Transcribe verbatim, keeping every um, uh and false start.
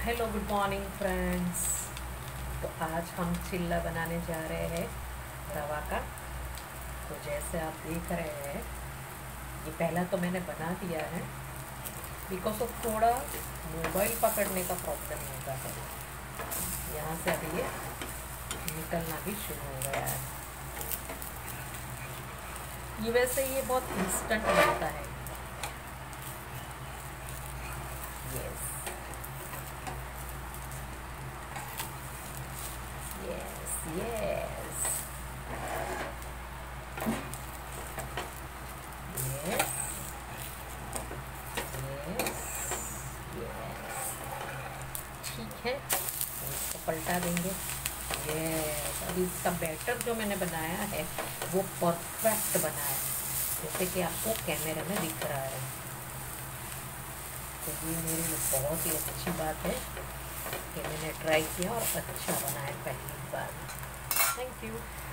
Hello good morning friends. तो आज हम चिल्ला बनाने जा रहे हैं रवा का। तो जैसे आप देख रहे हैं, ये पहला तो मैंने बना दिया है बिकॉज ऑफ थोड़ा मोबाइल पकड़ने का प्रॉब्लम होता है। यहाँ से अभी ये निकलना भी शुरू हो गया है। ये वैसे ये बहुत इंस्टेंट बनता है। Yes yes yes yes yes yes ठीक है, तो इसको पलटा देंगे। यस, अभी इसका बैटर जो मैंने बनाया है वो परफेक्ट बना है, जैसे कि आपको कैमरे में दिख रहा है। तो ये मेरे लिए बहुत ही अच्छी बात है कि मैंने ट्राई किया और अच्छा बना है पहली बार। Thank you.